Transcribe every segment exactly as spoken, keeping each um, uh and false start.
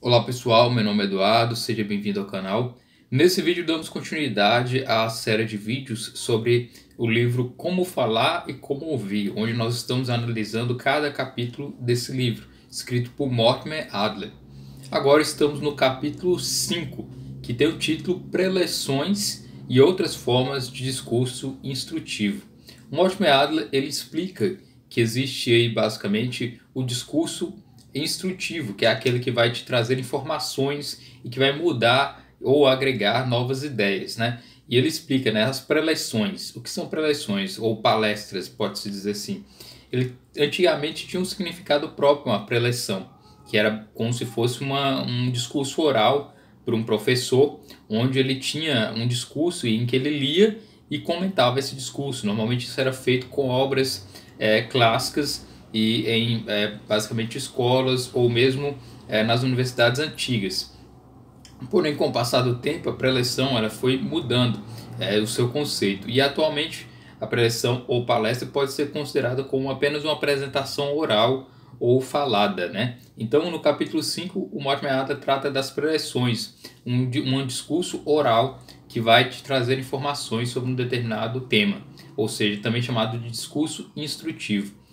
Olá pessoal, meu nome é Eduardo, seja bem-vindo ao canal. Nesse vídeo damos continuidade à série de vídeos sobre o livro Como Falar e Como Ouvir, onde nós estamos analisando cada capítulo desse livro, escrito por Mortimer Adler. Agora estamos no capítulo cinco, que tem o título Preleções e outras formas de discurso instrutivo. Mortimer Adler ele explica que existe aí basicamente o discurso instrutivo, que é aquele que vai te trazer informações e que vai mudar ou agregar novas ideias, né? E ele explica, né, as preleções. O que são preleções ou palestras, pode-se dizer assim. Ele antigamente tinha um significado próprio, uma preleção, que era como se fosse uma, um discurso oral por um professor, onde ele tinha um discurso em que ele lia e comentava esse discurso. Normalmente isso era feito com obras é, clássicas e em é, basicamente escolas ou mesmo é, nas universidades antigas. Porém, com o passar do tempo, a preleção ela foi mudando é, o seu conceito e atualmente a preleção ou palestra pode ser considerada como apenas uma apresentação oral ou falada, né? Então, no capítulo cinco, o Mortimer Adler trata das preleções, um, um discurso oral que vai te trazer informações sobre um determinado tema, ou seja, também chamado de discurso instrutivo.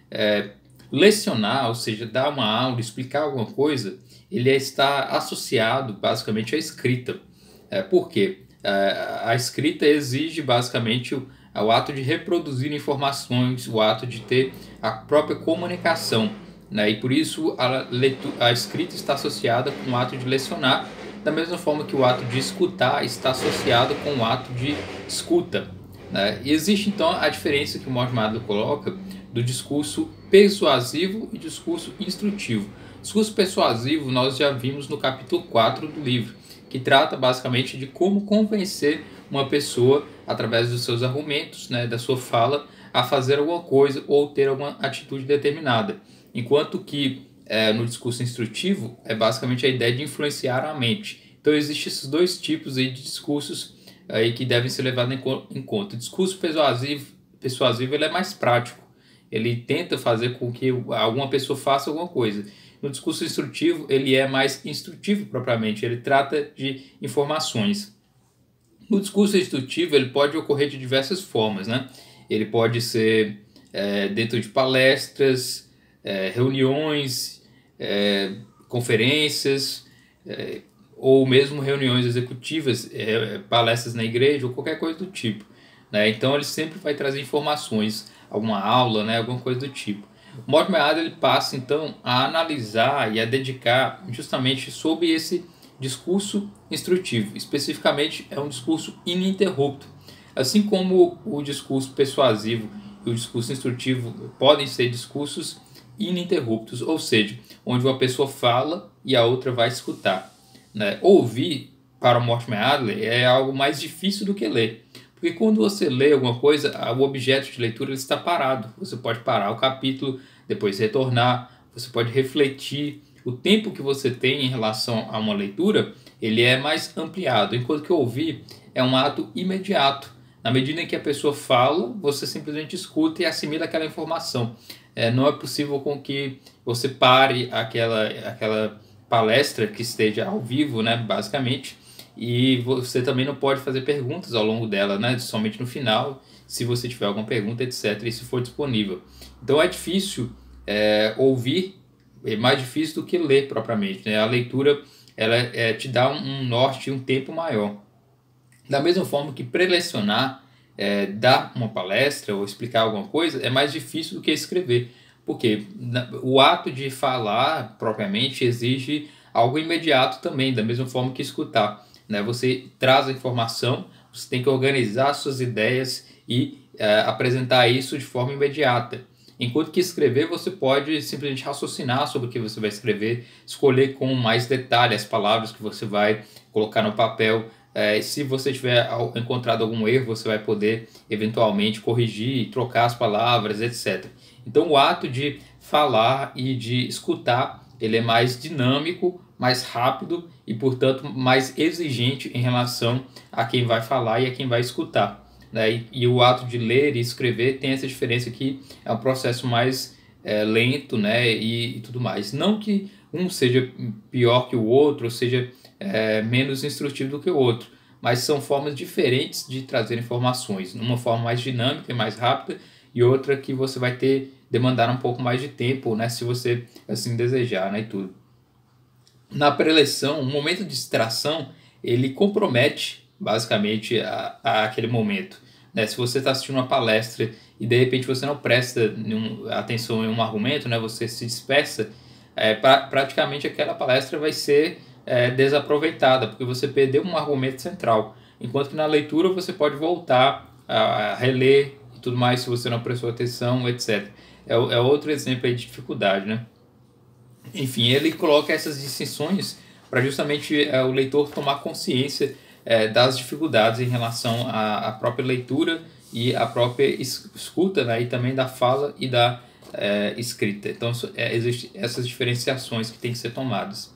É, lecionar, ou seja, dar uma aula, explicar alguma coisa, ele está associado basicamente à escrita. É, por quê? É, a escrita exige basicamente o, o ato de reproduzir informações, o ato de ter a própria comunicação, né? E por isso a, a escrita está associada com o ato de lecionar, da mesma forma que o ato de escutar está associado com o ato de escuta, né? E existe então a diferença que o Mortimer Adler coloca do discurso persuasivo e discurso instrutivo. Discurso persuasivo nós já vimos no capítulo quatro do livro, que trata basicamente de como convencer uma pessoa, através dos seus argumentos, né, da sua fala, a fazer alguma coisa ou ter alguma atitude determinada. Enquanto que é, no discurso instrutivo é basicamente a ideia de influenciar a mente. Então existem esses dois tipos aí de discursos aí que devem ser levados em conta. O discurso persuasivo, persuasivo ele é mais prático. Ele tenta fazer com que alguma pessoa faça alguma coisa. No discurso instrutivo, ele é mais instrutivo propriamente, ele trata de informações. No discurso instrutivo, ele pode ocorrer de diversas formas, né? Ele pode ser é, dentro de palestras, é, reuniões, é, conferências, é, ou mesmo reuniões executivas, é, palestras na igreja, ou qualquer coisa do tipo, né? Então, ele sempre vai trazer informações, alguma aula, né, alguma coisa do tipo. O Mortimer Adler ele passa então a analisar e a dedicar justamente sobre esse discurso instrutivo. Especificamente é um discurso ininterrupto. Assim como o discurso persuasivo e o discurso instrutivo podem ser discursos ininterruptos, ou seja, onde uma pessoa fala e a outra vai escutar, né? Ouvir para o Mortimer Adler é algo mais difícil do que ler. Porque quando você lê alguma coisa, o objeto de leitura está parado. Você pode parar o capítulo, depois retornar, você pode refletir. O tempo que você tem em relação a uma leitura, ele é mais ampliado. Enquanto que ouvir é um ato imediato. Na medida em que a pessoa fala, você simplesmente escuta e assimila aquela informação. É, não é possível com que você pare aquela, aquela palestra que esteja ao vivo, né, basicamente, e você também não pode fazer perguntas ao longo dela, né? Somente no final, se você tiver alguma pergunta, etcétera, e se for disponível. Então é difícil é, ouvir, é mais difícil do que ler propriamente, né? A leitura ela é, te dá um, um norte e um tempo maior. Da mesma forma que prelecionar, é, dar uma palestra ou explicar alguma coisa, é mais difícil do que escrever. Porque o ato de falar propriamente exige algo imediato também, da mesma forma que escutar. Né? Você traz a informação, você tem que organizar suas ideias e é, apresentar isso de forma imediata. Enquanto que escrever, você pode simplesmente raciocinar sobre o que você vai escrever, escolher com mais detalhe as palavras que você vai colocar no papel. É, se você tiver encontrado algum erro, você vai poder eventualmente corrigir, trocar as palavras, etcétera. Então o ato de falar e de escutar, ele é mais dinâmico, mais rápido e, portanto, mais exigente em relação a quem vai falar e a quem vai escutar. Né? E, e o ato de ler e escrever tem essa diferença que é um processo mais é, lento, né? e, e tudo mais. Não que um seja pior que o outro, ou seja é, menos instrutivo do que o outro, mas são formas diferentes de trazer informações, uma forma mais dinâmica e mais rápida, e outra que você vai ter demandar um pouco mais de tempo, né, se você assim desejar, né, e tudo. Na pré-eleição, o momento de distração, ele compromete basicamente a, a aquele momento, né? Se você está assistindo uma palestra e de repente você não presta nenhum, atenção em um argumento, né, você se dispersa, é, pra, praticamente aquela palestra vai ser é, desaproveitada, porque você perdeu um argumento central. Enquanto que na leitura você pode voltar a, a reler e tudo mais, se você não prestou atenção, etcétera. É, é outro exemplo aí de dificuldade, né? Enfim, ele coloca essas distinções para justamente é, o leitor tomar consciência é, das dificuldades em relação à, à própria leitura e à própria escuta, né, e também da fala e da é, escrita. Então, é, existem essas diferenciações que têm que ser tomadas.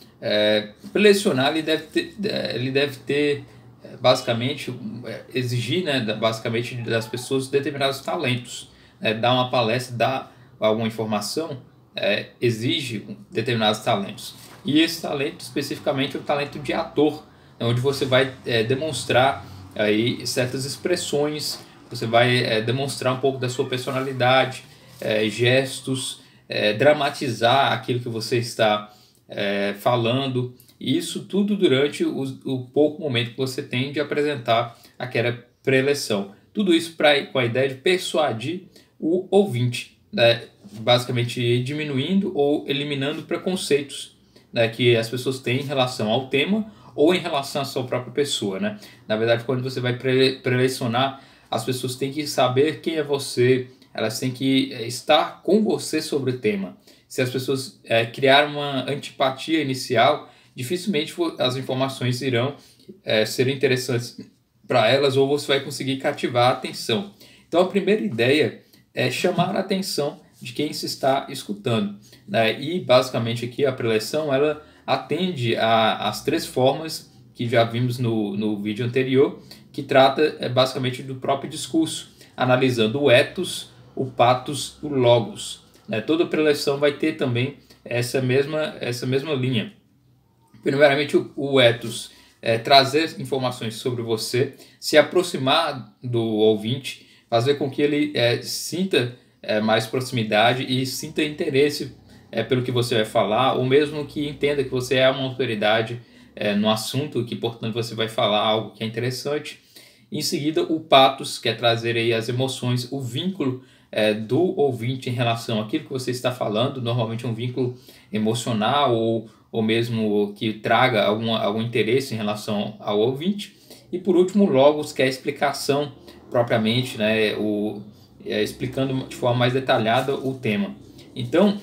É, para lecionar, ele deve ter, ele deve ter basicamente, exigir, né, basicamente das pessoas determinados talentos. Né, dar uma palestra, dar alguma informação, é, exige determinados talentos. E esse talento, especificamente, é o talento de ator, onde você vai é, demonstrar aí certas expressões, você vai é, demonstrar um pouco da sua personalidade, é, gestos, é, dramatizar aquilo que você está é, falando, e isso tudo durante o, o pouco momento que você tem de apresentar aquela preleção. Tudo isso pra, com a ideia de persuadir o ouvinte, né? Basicamente diminuindo ou eliminando preconceitos, né, que as pessoas têm em relação ao tema ou em relação à sua própria pessoa, né? Na verdade, quando você vai pre prelecionar, as pessoas têm que saber quem é você, elas têm que estar com você sobre o tema. Se as pessoas é, criarem uma antipatia inicial, dificilmente as informações irão é, ser interessantes para elas, ou você vai conseguir cativar a atenção. Então, a primeira ideia é chamar a atenção de quem se está escutando, né? E basicamente aqui a preleção ela atende às três formas que já vimos no, no vídeo anterior, que trata é, basicamente do próprio discurso, analisando o ethos, o pathos, o logos, né? Toda preleção vai ter também essa mesma, essa mesma linha. Primeiramente o, o ethos é trazer informações sobre você, se aproximar do ouvinte, fazer com que ele é, sinta é, mais proximidade e sinta interesse é, pelo que você vai falar, ou mesmo que entenda que você é uma autoridade é, no assunto, que portanto você vai falar algo que é interessante. Em seguida, o pathos, que é trazer aí as emoções, o vínculo é, do ouvinte em relação àquilo que você está falando, normalmente um vínculo emocional ou, ou mesmo que traga alguma, algum interesse em relação ao ouvinte. E por último, o logos, que é a explicação propriamente, né, o, é, explicando de forma mais detalhada o tema. Então,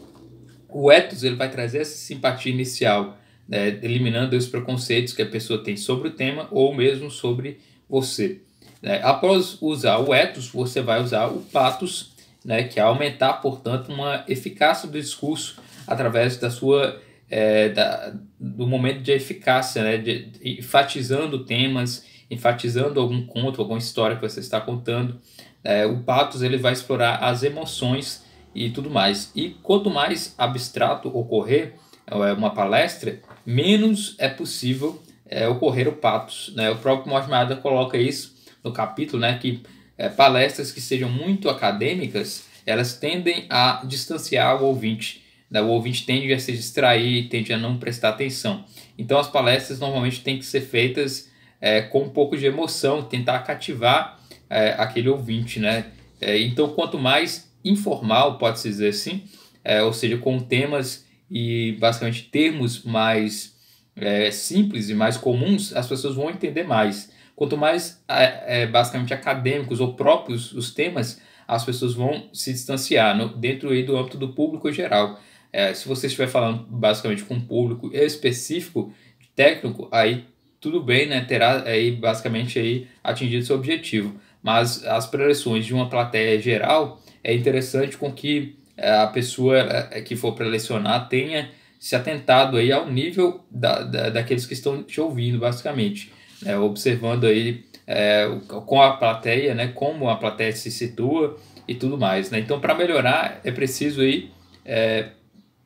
o ethos ele vai trazer essa simpatia inicial, né, eliminando os preconceitos que a pessoa tem sobre o tema ou mesmo sobre você. Né. Após usar o ethos, você vai usar o pathos, né, que é aumentar, portanto, uma eficácia do discurso através da sua é, da, do momento de eficácia, né, de, de, enfatizando temas, enfatizando algum conto, alguma história que você está contando. É, o pathos ele vai explorar as emoções e tudo mais. E quanto mais abstrato ocorrer é, uma palestra, menos é possível é, ocorrer o pathos. Né? O próprio Mohammed coloca isso no capítulo, né, que é, palestras que sejam muito acadêmicas, elas tendem a distanciar o ouvinte. Né? O ouvinte tende a se distrair, tende a não prestar atenção. Então as palestras normalmente têm que ser feitas é, com um pouco de emoção, tentar cativar é, aquele ouvinte. Né? É, então quanto mais informal, pode-se dizer assim, é, ou seja, com temas e basicamente termos mais é, simples e mais comuns, as pessoas vão entender mais. Quanto mais é, é, basicamente acadêmicos ou próprios os temas, as pessoas vão se distanciar no, dentro aí do âmbito do público geral. É, se você estiver falando basicamente com um público específico, técnico, aí tudo bem, né? Terá aí basicamente aí atingido seu objetivo. Mas as preleções de uma plateia geral é interessante com que a pessoa que for prelecionar tenha se atentado aí ao nível da, da, daqueles que estão te ouvindo, basicamente. É, observando aí é, com a plateia, né, como a plateia se situa e tudo mais. Né? Então, para melhorar, é preciso aí, é,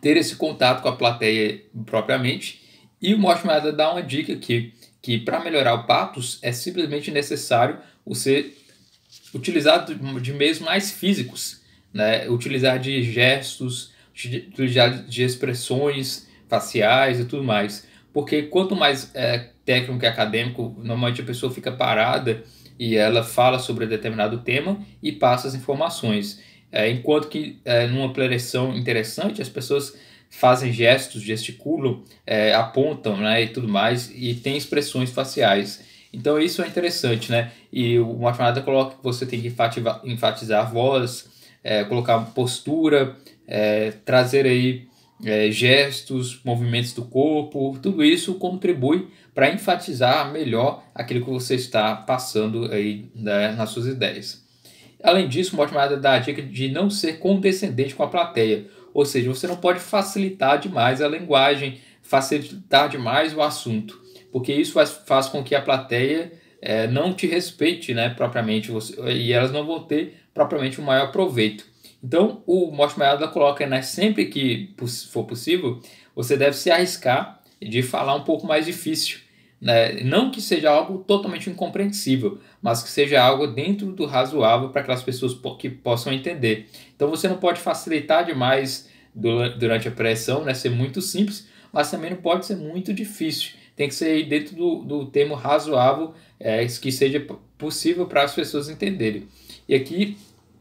ter esse contato com a plateia propriamente. E o Mortimer Adler dá uma dica aqui, que para melhorar o pathos é simplesmente necessário você utilizar de meios mais físicos, né? Utilizar de gestos, utilizar de expressões faciais e tudo mais. Porque quanto mais é, técnico e acadêmico, normalmente a pessoa fica parada e ela fala sobre determinado tema e passa as informações. É, enquanto que é, numa preleção interessante, as pessoas fazem gestos, gesticulam, é, apontam, né, e tudo mais, e tem expressões faciais. Então isso é interessante, né? E o Mortimer Adler coloca que você tem que enfatizar, enfatizar a voz, é, colocar postura, é, trazer aí é, gestos, movimentos do corpo, tudo isso contribui para enfatizar melhor aquilo que você está passando aí, né, nas suas ideias. Além disso, o Mortimer Adler dá a dica de não ser condescendente com a plateia, ou seja, você não pode facilitar demais a linguagem, facilitar demais o assunto, porque isso faz, faz com que a plateia é, não te respeite, né, propriamente, você, e elas não vão ter propriamente um maior proveito. Então, o Mortimer Adler coloca, né, sempre que for possível, você deve se arriscar de falar um pouco mais difícil, né? Não que seja algo totalmente incompreensível, mas que seja algo dentro do razoável para aquelas pessoas que possam entender. Então você não pode facilitar demais durante a preleção, né? Ser muito simples, mas também não pode ser muito difícil. Tem que ser dentro do, do termo razoável, é, que seja possível para as pessoas entenderem. E aqui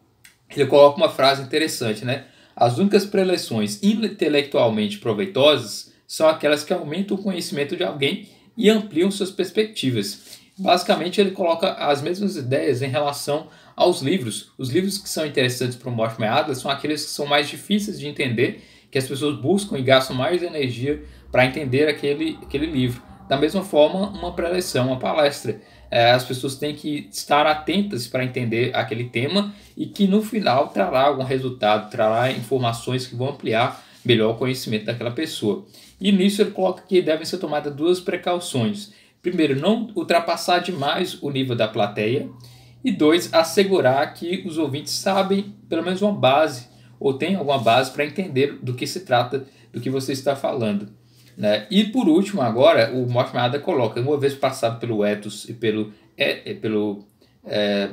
ele coloca uma frase interessante, né? As únicas preleções intelectualmente proveitosas são aquelas que aumentam o conhecimento de alguém e ampliam suas perspectivas. Basicamente, ele coloca as mesmas ideias em relação aos livros. Os livros que são interessantes para o Mortimer Adler são aqueles que são mais difíceis de entender, que as pessoas buscam e gastam mais energia para entender aquele, aquele livro. Da mesma forma, uma preleção, uma palestra. É, as pessoas têm que estar atentas para entender aquele tema e que no final trará algum resultado, trará informações que vão ampliar melhor o conhecimento daquela pessoa. E nisso ele coloca que devem ser tomadas duas precauções. Primeiro, não ultrapassar demais o nível da plateia. E dois, assegurar que os ouvintes sabem pelo menos uma base, ou têm alguma base para entender do que se trata, do que você está falando, né? E por último, agora, o Mortimer Adler coloca, uma vez passado pelo ethos e pelo, é, pelo é,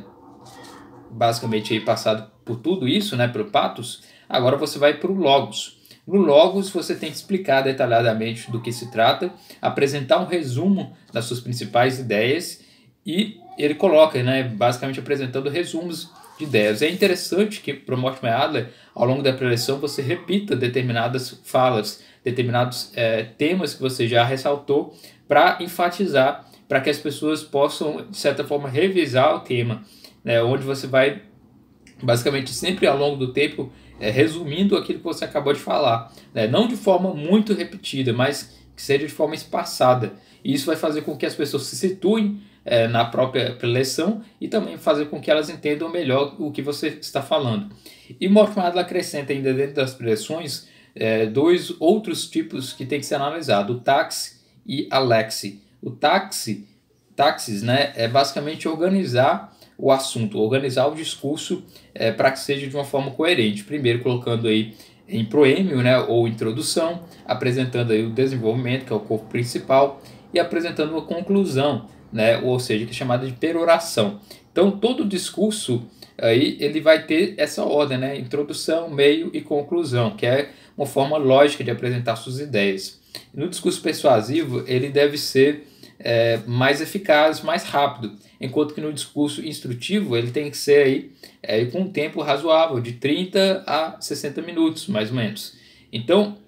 basicamente aí passado por tudo isso, né, pelo pathos, agora você vai para o logos. No Logos, você tem que explicar detalhadamente do que se trata, apresentar um resumo das suas principais ideias e ele coloca, né, basicamente apresentando resumos de ideias. É interessante que para o Mortimer Adler, ao longo da preleção, você repita determinadas falas, determinados é, temas que você já ressaltou para enfatizar, para que as pessoas possam, de certa forma, revisar o tema, né, onde você vai, basicamente, sempre ao longo do tempo, É, resumindo aquilo que você acabou de falar, né? Não de forma muito repetida, mas que seja de forma espaçada. E isso vai fazer com que as pessoas se situem é, na própria preleção e também fazer com que elas entendam melhor o que você está falando. E Mortimer Adler acrescenta ainda dentro das preleções é, dois outros tipos que tem que ser analisado, o táxi e a lexi. O táxi, táxis, né, é basicamente organizar o assunto, organizar o discurso é, para que seja de uma forma coerente. Primeiro colocando aí em proêmio, né, ou introdução, apresentando aí o desenvolvimento, que é o corpo principal, e apresentando uma conclusão, né, ou seja, que é chamada de peroração. Então todo o discurso aí ele vai ter essa ordem, né, introdução, meio e conclusão, que é uma forma lógica de apresentar suas ideias. No discurso persuasivo ele deve ser é, mais eficaz, mais rápido, enquanto que no discurso instrutivo ele tem que ser aí, é, com um tempo razoável, de trinta a sessenta minutos, mais ou menos. Então,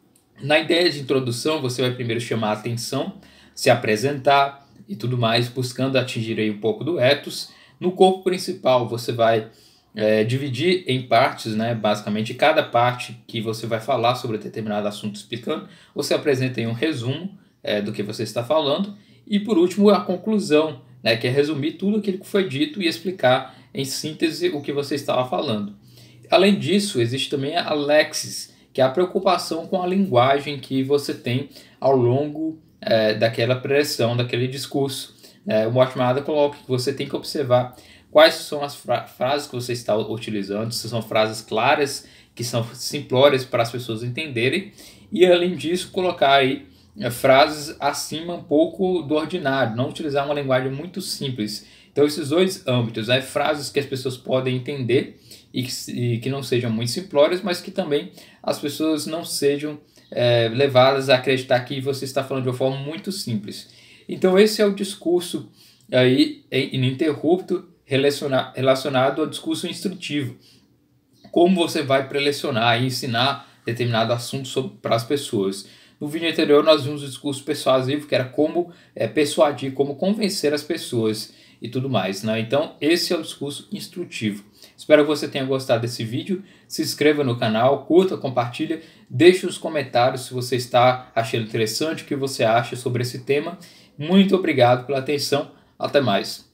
na ideia de introdução, você vai primeiro chamar a atenção, se apresentar e tudo mais, buscando atingir aí um pouco do ethos. No corpo principal, você vai é, dividir em partes, né, basicamente, cada parte que você vai falar sobre determinado assunto explicando, você apresenta aí um resumo é, do que você está falando. E por último, a conclusão, né, que é resumir tudo aquilo que foi dito e explicar em síntese o que você estava falando. Além disso, existe também a lexis, que é a preocupação com a linguagem que você tem ao longo é, daquela preleção, daquele discurso. É, o Mortimer Adler coloca que você tem que observar quais são as fra frases que você está utilizando, se são frases claras que são simplórias para as pessoas entenderem, e além disso colocar aí é, frases acima um pouco do ordinário, não utilizar uma linguagem muito simples. Então esses dois âmbitos, né, frases que as pessoas podem entender e que, e que não sejam muito simplórias, mas que também as pessoas não sejam é, levadas a acreditar que você está falando de uma forma muito simples. Então esse é o discurso aí, ininterrupto relacionado ao discurso instrutivo. Como você vai prelecionar e ensinar determinado assunto para as pessoas. No vídeo anterior nós vimos o discurso persuasivo, que era como é, persuadir, como convencer as pessoas e tudo mais, né? Então esse é o discurso instrutivo. Espero que você tenha gostado desse vídeo. Se inscreva no canal, curta, compartilha, deixe os comentários se você está achando interessante, o que você acha sobre esse tema. Muito obrigado pela atenção. Até mais.